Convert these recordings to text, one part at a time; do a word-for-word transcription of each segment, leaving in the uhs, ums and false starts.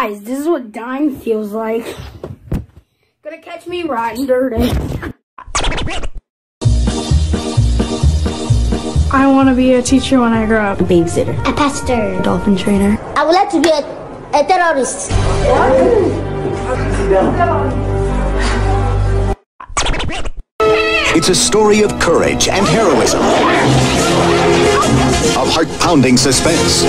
Guys, this is what dying feels like. Gonna catch me riding dirty. I want to be a teacher when I grow up. A babysitter. A pastor. A dolphin trainer. I would like to be a, a terrorist. It's a story of courage and heroism, of heart-pounding suspense.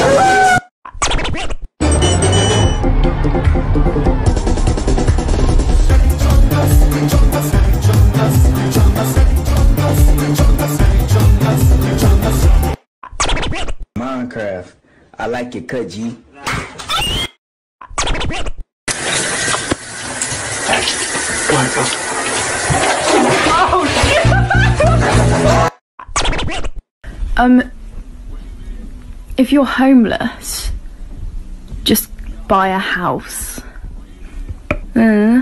Minecraft. I like it cut, G. Um, if you're homeless, just buy a house. Uh.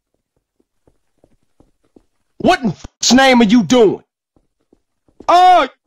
What in f***'s name are you doing? Oh!